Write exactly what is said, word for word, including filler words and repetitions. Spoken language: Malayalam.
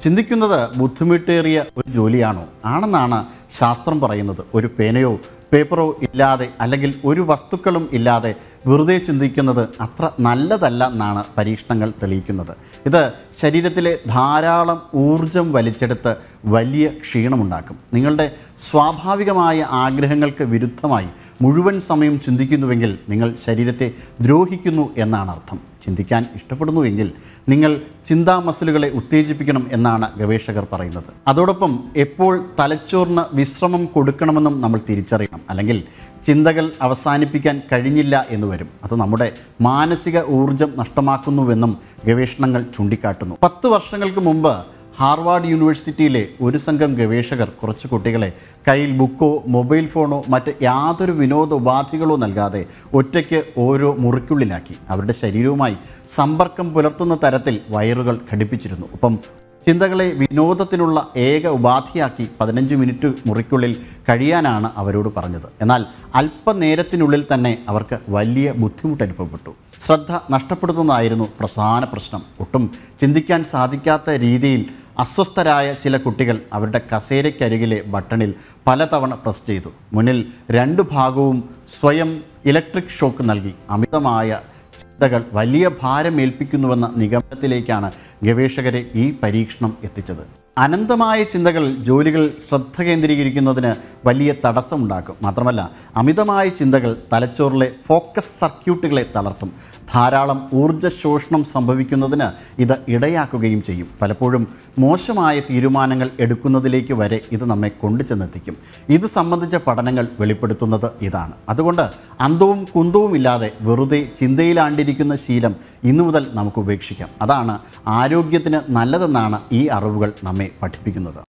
ചിന്തിക്കുന്നത് ബുദ്ധിമുട്ടേറിയ ഒരു ജോലിയാണോ? ആണെന്നാണ് ശാസ്ത്രം പറയുന്നത്. ഒരു പേനയോ പേപ്പറോ ഇല്ലാതെ അല്ലെങ്കിൽ ഒരു വസ്തുക്കളും ഇല്ലാതെ വെറുതെ ചിന്തിക്കുന്നത് അത്ര നല്ലതല്ല എന്നാണ് പരീക്ഷണങ്ങൾ തെളിയിക്കുന്നത്. ഇത് ശരീരത്തിലെ ധാരാളം ഊർജം വലിച്ചെടുത്ത് വലിയ ക്ഷീണമുണ്ടാക്കും. നിങ്ങളുടെ സ്വാഭാവികമായ ആഗ്രഹങ്ങൾക്ക് വിരുദ്ധമായി മുഴുവൻ സമയം ചിന്തിക്കുന്നുവെങ്കിൽ നിങ്ങൾ ശരീരത്തെ ദ്രോഹിക്കുന്നു എന്നാണ് അർത്ഥം. ചിന്തിക്കാൻ ഇഷ്ടപ്പെടുന്നുവെങ്കിൽ നിങ്ങൾ ചിന്താ മസിലുകളെ ഉത്തേജിപ്പിക്കണം എന്നാണ് ഗവേഷകർ പറയുന്നത്. അതോടൊപ്പം എപ്പോൾ തലച്ചോറിന് വിശ്രമം കൊടുക്കണമെന്നും നമ്മൾ തിരിച്ചറിയണം. അല്ലെങ്കിൽ ചിന്തകൾ അവസാനിപ്പിക്കാൻ കഴിഞ്ഞില്ല എന്ന് വരും. അത് നമ്മുടെ മാനസിക ഊർജം നഷ്ടമാക്കുന്നുവെന്നും ഗവേഷണങ്ങൾ ചൂണ്ടിക്കാട്ടുന്നു. പത്ത് വർഷങ്ങൾക്ക് മുമ്പ് ഹാർവാർഡ് യൂണിവേഴ്സിറ്റിയിലെ ഒരു സംഘം ഗവേഷകർ കുറച്ച് കുട്ടികളെ കയ്യിൽ ബുക്കോ മൊബൈൽ ഫോണോ മറ്റ് യാതൊരു വിനോദോപാധികളോ നൽകാതെ ഒറ്റയ്ക്ക് ഓരോ മുറിക്കുള്ളിലാക്കി. അവരുടെ ശരീരവുമായി സമ്പർക്കം പുലർത്തുന്ന തരത്തിൽ വയറുകൾ ഘടിപ്പിച്ചിരുന്നു. ഒപ്പം ചിന്തകളെ വിനോദത്തിനുള്ള ഏക ഉപാധിയാക്കി പതിനഞ്ച് മിനിറ്റ് മുറിക്കുള്ളിൽ കഴിയാനാണ് അവരോട് പറഞ്ഞത്. എന്നാൽ അല്പനേരത്തിനുള്ളിൽ തന്നെ അവർക്ക് വലിയ ബുദ്ധിമുട്ട് അനുഭവപ്പെട്ടു. ശ്രദ്ധ നഷ്ടപ്പെടുത്തുന്നതായിരുന്നു പ്രധാന പ്രശ്നം. ഒട്ടും ചിന്തിക്കാൻ സാധിക്കാത്ത രീതിയിൽ അസ്വസ്ഥരായ ചില കുട്ടികൾ അവരുടെ കസേരയ്ക്കരികിലെ ബട്ടണിൽ പലതവണ പ്രസ് ചെയ്തു. മുന്നിൽ രണ്ടു ഭാഗവും സ്വയം ഇലക്ട്രിക് ഷോക്ക് നൽകി. അമിതമായ ചിന്തകൾ വലിയ ഭാരമേൽപ്പിക്കുന്നുവെന്ന നിഗമനത്തിലേക്കാണ് ഗവേഷകരെ ഈ പരീക്ഷണം എത്തിച്ചത്. അനന്തമായ ചിന്തകൾ ജോലികൾ ശ്രദ്ധ കേന്ദ്രീകരിക്കുന്നതിന് വലിയ തടസ്സമുണ്ടാക്കും. മാത്രമല്ല, അമിതമായ ചിന്തകൾ തലച്ചോറിലെ ഫോക്കസ് സർക്യൂട്ടുകളെ തളർത്തും. ധാരാളം ഊർജ്ജ ശോഷണം സംഭവിക്കുന്നതിന് ഇത് ഇടയാക്കുകയും ചെയ്യും. പലപ്പോഴും മോശമായ തീരുമാനങ്ങൾ എടുക്കുന്നതിലേക്ക് വരെ ഇത് നമ്മെ കൊണ്ടുചെന്നെത്തിക്കും. ഇത് സംബന്ധിച്ച പഠനങ്ങൾ വെളിപ്പെടുത്തുന്നത് ഇതാണ്. അതുകൊണ്ട് അന്തവും കുന്തവും ഇല്ലാതെ വെറുതെ ചിന്തയിലാണ്ടിരിക്കുന്ന ശീലം ഇന്നു മുതൽ നമുക്ക് ഉപേക്ഷിക്കാം. അതാണ് ആരോഗ്യത്തിന് നല്ലതെന്നാണ് ഈ അറിവുകൾ നമ്മെ പഠിപ്പിക്കുന്നത്.